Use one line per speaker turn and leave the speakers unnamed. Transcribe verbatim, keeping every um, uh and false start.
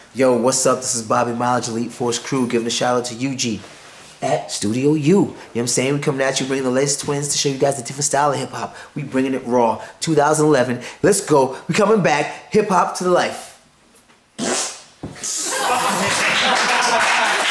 Yo, what's up? This is Bobby Mileage, Elite Force Crew, giving a shout out to U G at Studio U. You know what I'm saying? We coming at you, bringing the latest twins to show you guys the different style of hip hop. We bringing it raw. two thousand eleven. Let's go. We coming back. Hip hop to the life.